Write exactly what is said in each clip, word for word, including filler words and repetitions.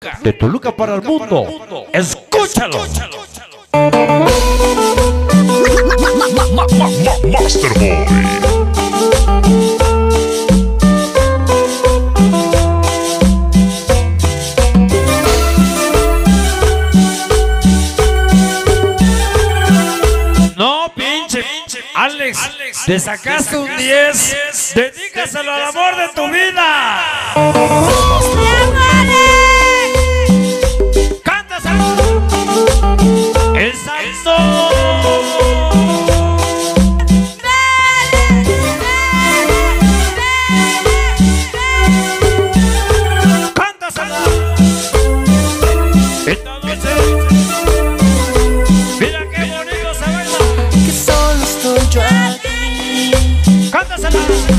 de Toluca para el mundo. Escúchalo. Masterboy. No, pinche, Alex, te sacaste un diez. Dedícaselo al amor de tu vida. ¡Cántaselo! ¡El santo! ¡Cántaselo! Esta noche, mira qué bonito se baila. Que solo estoy yo aquí. ¡Cántaselo!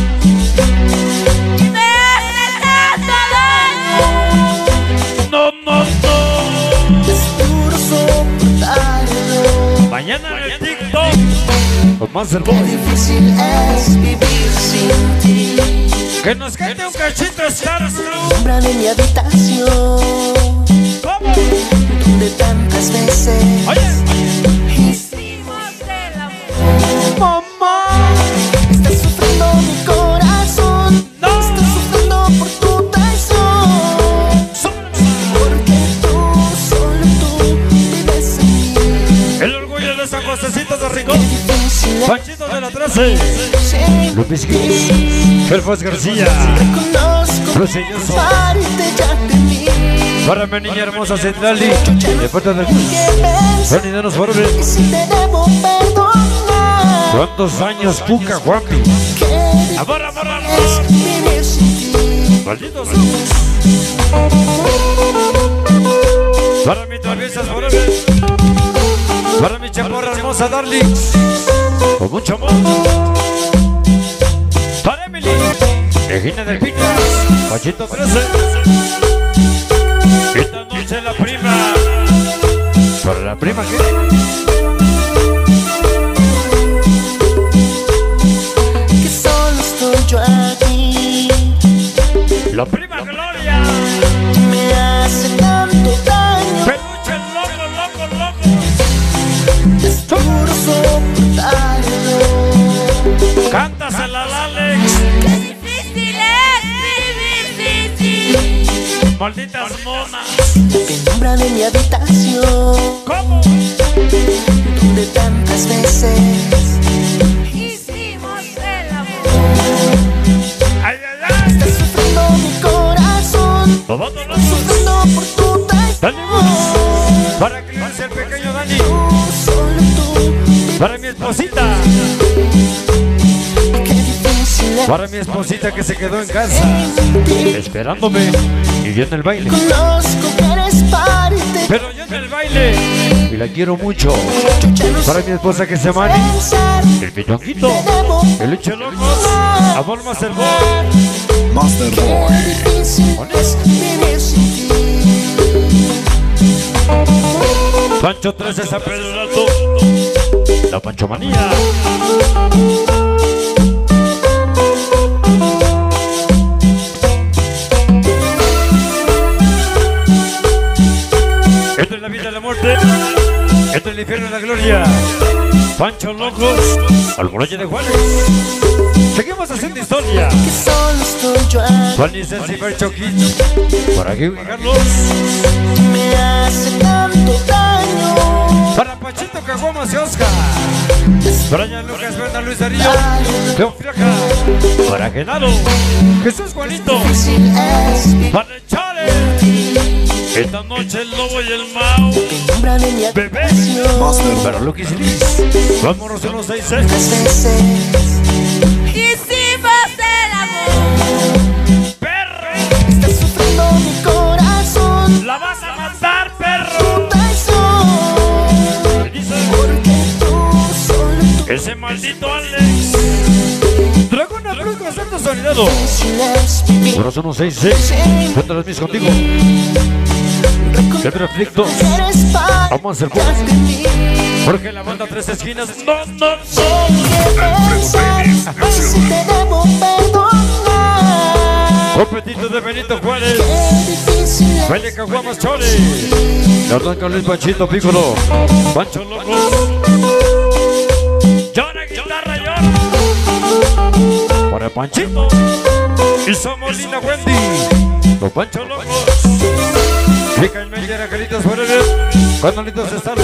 No, no, no. Es duro soportarlo. Mañana en el TikTok con Masterboy. Qué difícil es vivir sin ti. Que nos cante un cachito Star Blue. Sombra de mi habitación, ¿Cómo? donde tantas veces Oye, hicimos el amor. mamá. Está sufriendo mi corazón. No. Está sufriendo por tu traición. Porque tú, solo tú, vives en mí. El orgullo de San Josecito de Rincón. Qué difícil es Panchito de la trece. sin Lupis ti. Gris. Felfas García. Reconozco Proceñoso. parte ya de mí. Para mi niña hermosa Centrali. De parte de Ronnie de los Y Forbes. si te debo perdonar, ¿Cuántos años Puca Juanpi? qué Amor, amor, amor. es vivir sin ti. Malditos. Para mi traviesas Forbes. Para mi chaporra hermosa Darling. Con mucho amor. Para Emily. Regina del Picas. Pachito trece. Esta noche la prima. ¿Para la prima qué? Que solo estoy yo aquí. La prima Gloria. Me hace tanto daño. Peluche loco, loco, loco. Es duro soportarlo. Cántasela al Alex. Qué difícil es vivir sin ti. Malditas monas. Penumbra de mi habitación, ¿Cómo? donde tantas veces Hicimos el amor. Ay, ay, ay. está sufriendo mi corazón. Vámonos. Sufriendo por tu Dale, traición. para que lance el pequeño Dani. Tú, solo tú. Para mi esposita. Qué difícil es Para mi esposita que se quedó en casa. Esperándome. Y yo en el baile. Conozco que eres parte. Pero yo en el baile. Y la quiero mucho. Yo ya no Para sé mi esposa que se llama Ani. pensar. El pitonguito. Te debo El leche locos. Amor más hermoso. Qué Masterboy. difícil es vivir sin ti. Pancho trece San Pedro del Alto. La Panchomanía. Esto es la vida y la muerte. Esto es el infierno y la gloria. Pancho Locos. Almoloya de Juárez. Seguimos haciendo historia. Que solo estoy yo aquí. Juan y Ceci Fercho Kids. Para aquí Carlos. Me hace tanto daño. Para Pachito Caguamas y Oscar. Para Jan Lucas Berna Luis Darío. Leo Friaca. Para Genaro. Jesús Juanito. Difícil es vivir Para el Chale. Esta noche el lobo y el Mao. penumbra de mi Bebé. habitación. Para Lucky Liz. Vámonos en los seis seis. Tantas veces Hicimos el amor. Perro. está sufriendo mi corazón. La vas a matar, perro. Traición. Me dice Porque tú, solo tú. ese maldito Alex. Dragona Cruz Concepto Solidado. Difícil es vivir Corazón uno seis seis. Cuéntalas mis contigo. Pedro Aflicto. Eres parte Vamos a hacer de mí. Porque la banda Tres Esquinas. No, no, no. Que pensar, si te debo perdonar. Copetito de Benito Juárez. Qué difícil es Baile Caguamas Chole. Carnal Luis Panchito Piccolo. Pancho Loco. Llora guitarra, llora. Para Panchito. Y somos Lina Wendy. Los Pancho Locos. Pica en medio de Caritas Forever. Carnalitos están.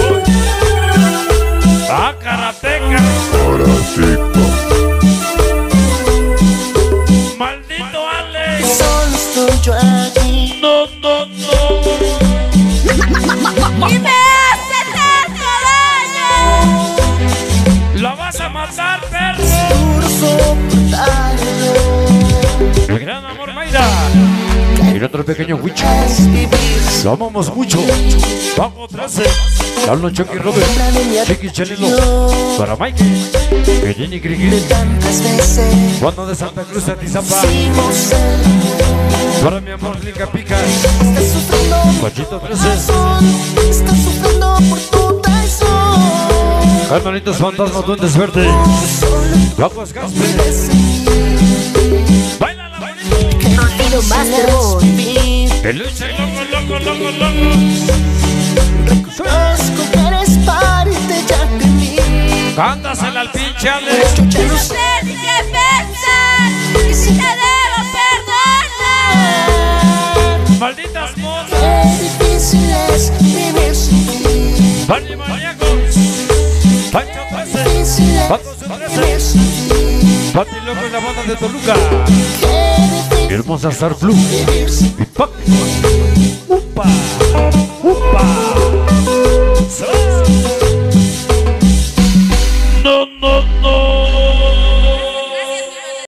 ¡Ah, karateca! ¡Maldito Alex! solo estoy yo aquí. ¡No, no, no! Y me hace tanto daño. ¡La vas a matar, perro! Duro soportarlo. El gran amor Mayra. Y el otro pequeño Wicho. Es vivir Lo amamos mucho. Vamos trece. Carlos Chucky Robert. Chiqui Chelilo. Para Mike. Pedini Grigui. tantas veces. Juan de Santa Cruz a Tizapa. Hicimos el Para mi amor Lica Pica. Estás sufriendo por Pachito tu trece. razón. Estás sufriendo por tu traición. Carnalitos Fantasmas Duendes Verde. Solo Guapos Gaspe. puedes sentir. Baila la bonito. Qué difícil es vivir. Que lucha loco, loco, loco, loco. Reconozco que eres parte ya de mí. Cántasela al pinche Alex. Yo ya no No sé sé ni qué pensar. Y si te debo perdonar. Malditas moscas. qué difícil es vivir sin ti. Barney Maníacos. Pancho trece. Difícil es Paco su vivir trece. sin ti. Pati Loco en la banda de Toluca. Qué difícil Hermosa Star Blue. vivir sin ti. Y Pac. Upa.